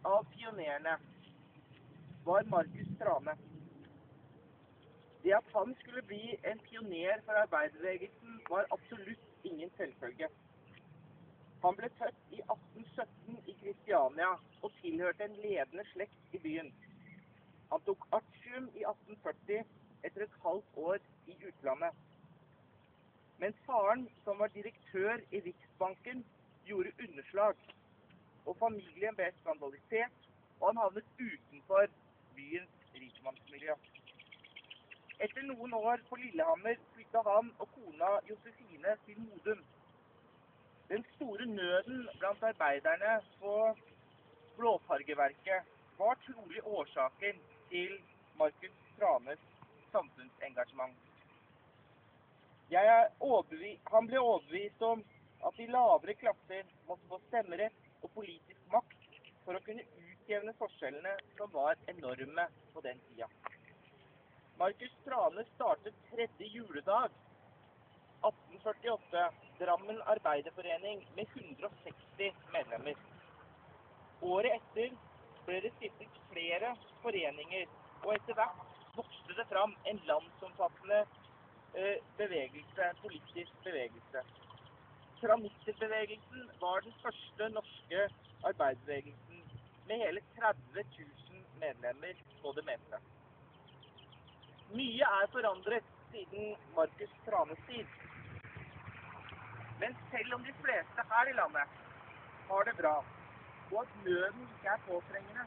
av pionerene var Markus Thrane. Det at han skulle bli en pioner for arbeiderbevegelsen var absolutt ingen selvfølge. Han ble født i 1817 i Kristiania og tilhørte en ledende slekt i byen. Han tok artium i 1840 etter et halvt år i utlandet. Men faren, som var direktør i Riksbanken, gjorde underslag, og familien ble skandalisert, og han havnet utenfor byens rikmannsmiljø. Etter noen år på Lillehammer flyttet han og kona Josefine til Modum. Den store nøden blant arbeiderne på blåfargeverket var trolig årsaken til Markus Thranes samfunnsengasjement. Han ble overbevist om at de lavere klasser måtte få stemmerett og politisk makt for å kunne utjevne forskjellene som var enorme på den tida. Markus Thrane startet 3. juledag 1848 Drammen Arbeiderforening med 160 medlemmer. Året etter ble det stiftet flere foreninger, og etter hvert vokste det fram en landsomfattende politisk bevegelse. Thranitterbevegelsen var den første norske arbeiderbevegelsen med hele 30 000 medlemmer på det meste. Mye er forandret siden Markus Thranes tid. Men selv om de fleste her i landet har det bra, og at nøden ikke er påtrengende,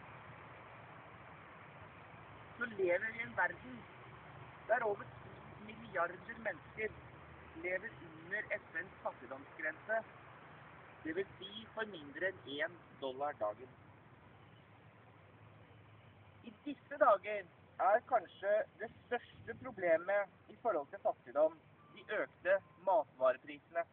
så lever vi i en verden der over 2 milliarder mennesker lever under FNs fattigdomsgrense, det vil si for mindre enn $1 dagen. I disse dager er kanskje det største problemet i forhold til fattigdom de økte matvareprisene.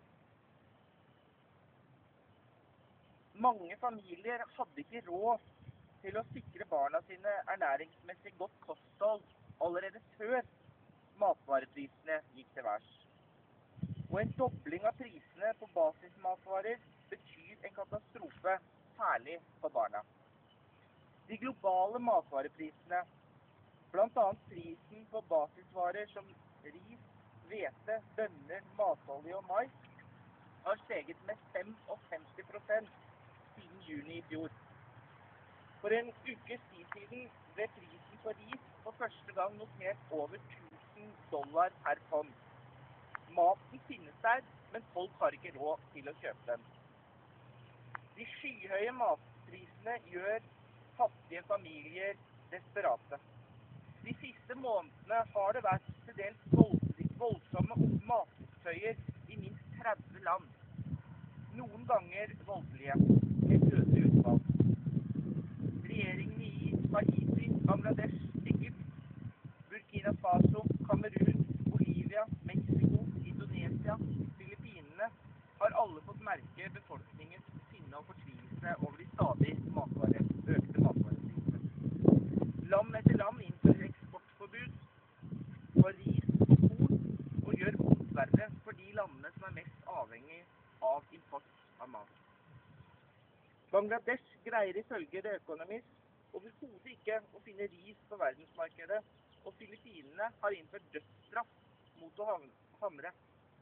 Mange familier hadde ikke råd til å sikre barna sine ernæringsmessig godt kosthold allerede før matvareprisene gikk til værs. Og en dobling av prisene på basismatvarer betyr en katastrofe, særlig for barna. De globale matvareprisene, blant annet prisen på basisvarer som ris, hvete, bønner, matolje og mais, har steget med 55% siden juni i fjor. For en ukes tid siden ble prisen på ris for første gang notert over $1000 per tonn. Maten finnes der, men folk har ikke råd til å kjøpe den. De skyhøye matprisene gjør fattige familier desperate. De siste månedene har det vært til dels voldsomme matutøyer i minst 30 land. Noen ganger voldelige, med dødelig utfall. Regjeringene i Haiti, Bangladesh, Egypt, Burkina Faso, Kamerun, Bolivia, Mexico, Indonesia, Filippinene har alle fått merke befolkningens sinne og fortvilelse over de stadig økte matvareprisene. Land etter land innfører eksportforbud for ris og korn og gjør vondt verre for de landene som er mest avhengig av import av mat. Bangladesh greier ifølge The Economist overhodet ikke å finne ris på verdensmarkedet, og Filippinene har innført dødsstraff mot å hamstre.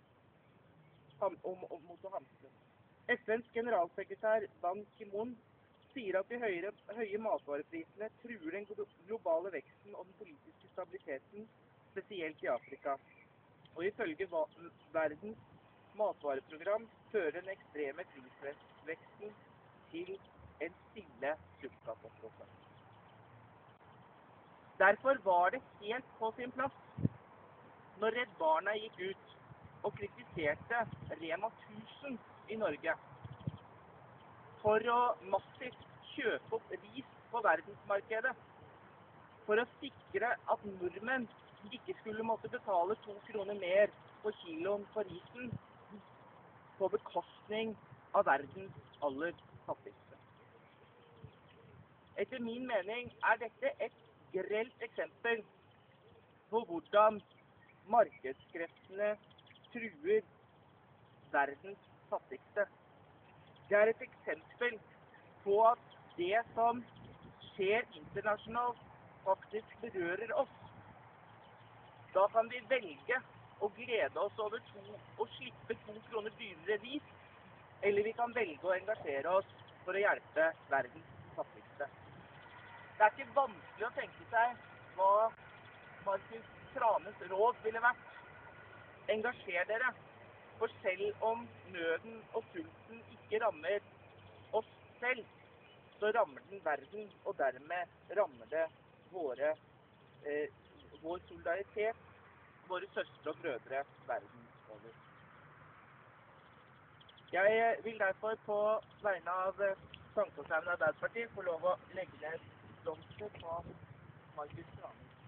FNs generalsekretær Ban Ki-moon sier at de høye matvareprisene truer den globale veksten og den politiske stabiliteten, spesielt i Afrika. Og ifølge verdens matvareprogram fører den ekstreme prisveksten til en stille sultkatastrofe. Derfor var det helt på sin plass når Redd Barna gikk ut og kritiserte Rema 1000 i Norge for å massivt kjøpe opp ris på verdensmarkedet, for å sikre at nordmenn ikke skulle måtte betale 2 kroner mer på kiloen for risen på bekostning av verdens aller fattigste. Etter min mening er dette et grelt eksempel på hvordan markedskreftene truer verdens fattigste. Det er et eksempel på at det som skjer internasjonalt, faktisk berører oss. Da kan vi velge å glede oss over å slippe 2 kroner dyrere ris, eller vi kan velge å engasjere oss for å hjelpe verdens fattigste. Det er ikke vanskelig å tenke seg hva Markus Thranes råd ville vært. Engasjer dere, for selv om nøden og sulten ikke rammer oss selv, så rammer den verden, og dermed rammer det vår solidaritet, våre søstre og brødre verden over. Jeg vil derfor på vegne av Sankthanshaugen Arbeiderparti få lov å legge ned blomster på Markus Thranes.